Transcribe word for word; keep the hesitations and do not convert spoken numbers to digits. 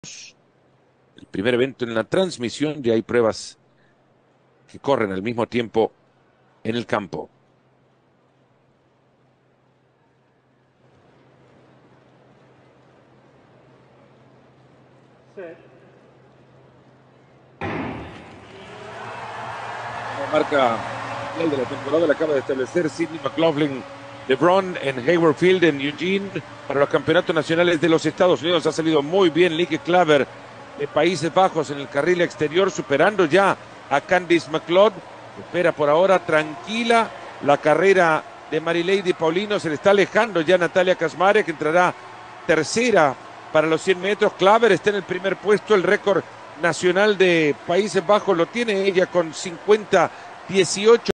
El primer evento en la transmisión, ya hay pruebas que corren al mismo tiempo en el campo. La marca de la temporada la acaba de establecer Sidney McLaughlin LeBron en Hayward Field en Eugene para los campeonatos nacionales de los Estados Unidos. Ha salido muy bien Lieke Klaver de Países Bajos en el carril exterior, superando ya a Candice McLeod. Espera por ahora tranquila la carrera de Marilady Paulino. Se le está alejando ya Natalia Kaczmarek, que entrará tercera para los cien metros. Klaver está en el primer puesto. El récord nacional de Países Bajos lo tiene ella con cincuenta dieciocho.